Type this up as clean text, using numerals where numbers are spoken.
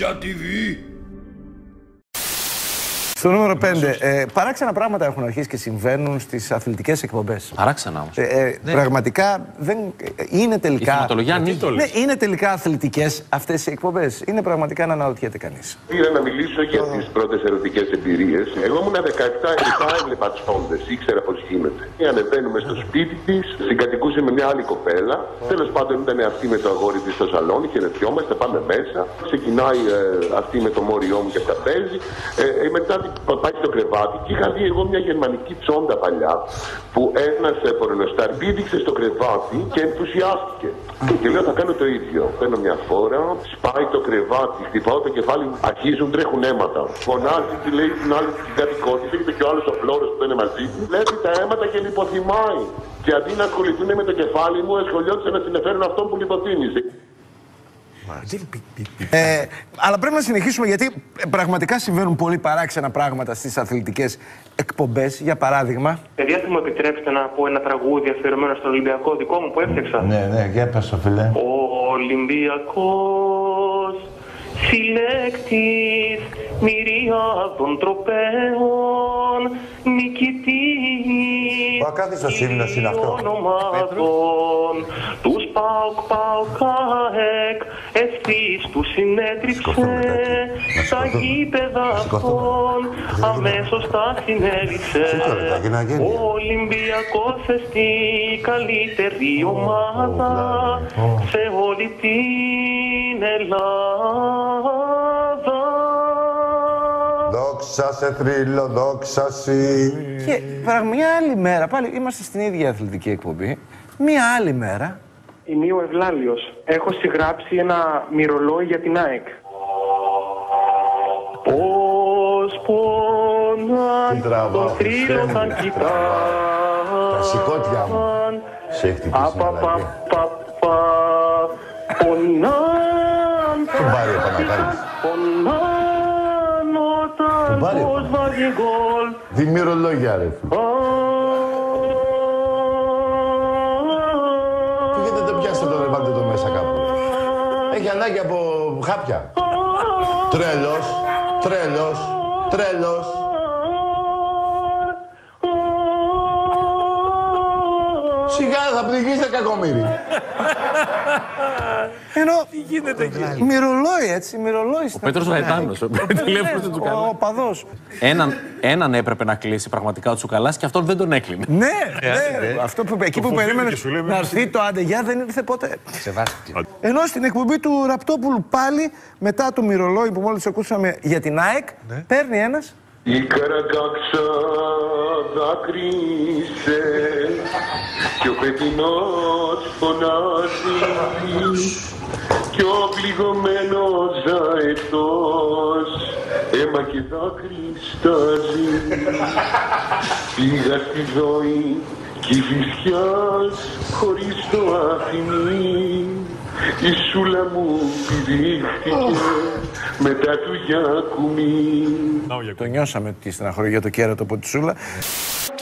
Ninja TV. Στο νούμερο 5, παράξενα πράγματα έχουν αρχίσει και συμβαίνουν στις αθλητικές εκπομπές. Παράξενα όμως. Πραγματικά δεν είναι τελικά. Η θεματολογία ανοίγει. Ναι, είναι τελικά αθλητικές αυτές οι εκπομπές. Είναι πραγματικά να αναρωτιέται κανείς. Πήρα να μιλήσω για τις πρώτες ερωτικές εμπειρίες. Εγώ ήμουν 17 έβλεπα τις φόντες, ήξερα πώς γίνεται. Ανεβαίνουμε στο σπίτι της, συγκατοικούσε με μια άλλη κοπέλα. Τέλος πάντων ήταν αυτή με το αγόρι της στο σαλόνι, χαιρετιόμαστε, πάμε μέσα. Ξεκινάει αυτή με το μόριό μου και τα παίζει. Μετά πάει στο κρεβάτι και είχα δει εγώ μια γερμανική τσόντα παλιά που ένας πορνοστάρ πήδηξε στο κρεβάτι και ενθουσιάστηκε. Και λέω θα κάνω το ίδιο. Παίρνω μια φόρα, σπάει το κρεβάτι, χτυπάω το κεφάλι, αρχίζουν τρέχουν αίματα. Φωνάζει και λέει την άλλη την κατοικό της, έρχεται και ο άλλος ο φλόρος που είναι μαζί του, βλέπει τα αίματα και λιποθυμάει. Και αντί να ασχοληθούν με το κεφάλι μου, ασχολιόντουσαν να συνεφέρουν αυτόν που λιποθύμιζε. Αλλά πρέπει να συνεχίσουμε γιατί πραγματικά συμβαίνουν πολύ παράξενα πράγματα στις αθλητικές εκπομπές. Για παράδειγμα. Παιδιά, θα μου επιτρέψετε να πω ένα τραγούδι αφιερωμένο στον Ολυμπιακό δικό μου που έφτιαξα. Ναι, για πες το φίλε. Ο Ολυμπιακός συλλέκτης μυριάδων τροπέων, νικητής Ο ακάθιστος ύμνος είναι αυτό. ομάδων, τους ΠΑΟΚ-ΑΕΚ ευθύς του συνέτριψε στα γήπεδα αυτών, αμέσως τα συνέλυσε. Ο Ολυμπιακός εστί καλύτερη ομάδα σε όλη την Ελλάδα. Δόξα σε θρύλο, δόξα σοι. Και μια άλλη μέρα, πάλι είμαστε στην ίδια αθλητική εκπομπή. Μια άλλη μέρα. Είμαι ο Ευλάλιος. Έχω συγγράψει ένα μυρολόι για την ΑΕΚ. Πώς πονάν το θρύλο θα κοιτά. Τα σηκώτια μου. Σε έχει χτυπήσει μια λαγή. Πονάν Τον πάρει ο Παναγάλης. πονάν όταν πώς βάζει γκολ. Δημιουργολόγια ρε φίλε. Γιατί δεν πιάσετε το ρε, βάλτε το μέσα κάπου. Έχει ανάγκη από χάπια. Τρέλος, τρέλος, τρέλος. Σιγά θα πνιγείς κακομοίρη. Ενώ. Τι γίνεται εκεί. Μυρολόι, έτσι, μυρολόι. Ο Πέτρος Γαϊτάνος, ο τηλέφωνος του Τσουκαλά. Ο παδός. Έναν έπρεπε να κλείσει πραγματικά ο Τσουκαλάς και αυτόν δεν τον έκλεινε. Ναι, αυτό που εκεί που περίμενε να έρθει το άντε γεια δεν ήρθε ποτέ. Ενώ στην εκπομπή του Ραπτόπουλου πάλι μετά το μυρολόι που μόλις ακούσαμε για την ΑΕΚ, παίρνει ένας. Η Καραγκάξα δάκρυσε κι ο πετεινός φωνάζει κι ο πληγωμένος ζαετός αίμα και δάκρυ στάζει. Πήγα στη ζωή κι η φυσιάς χωρίς το αφημί η σούλα μου πηδήχθηκε μετά του Γιακουμί. Το νιώσαμε τη στεναχωρία για το κέρατο από τη σούλα.